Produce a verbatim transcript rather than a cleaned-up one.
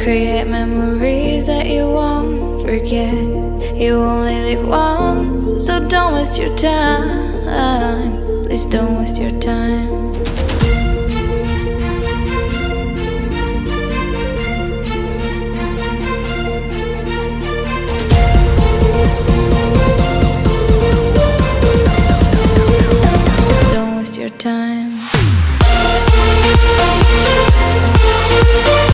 Create memories that you won't forget. You only live once, so don't waste your time. Please don't waste your time.